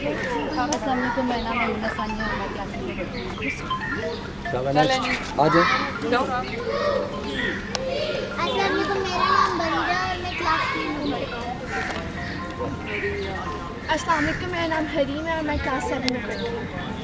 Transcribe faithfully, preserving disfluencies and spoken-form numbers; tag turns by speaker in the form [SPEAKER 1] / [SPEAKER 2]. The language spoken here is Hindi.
[SPEAKER 1] अस्सलाम वालेकुम, मेरा नाम है सानिया और मैं क्लास में पढ़ती हूँ।
[SPEAKER 2] आ जाओ।
[SPEAKER 3] अस्सलाम वालेकुम, मेरा नाम बरीरा और मैं क्लास में हूँ।
[SPEAKER 4] अस्सलाम वालेकुम, मेरा नाम हरीम है और मैं क्लास सेवन में पढ़ती हूँ।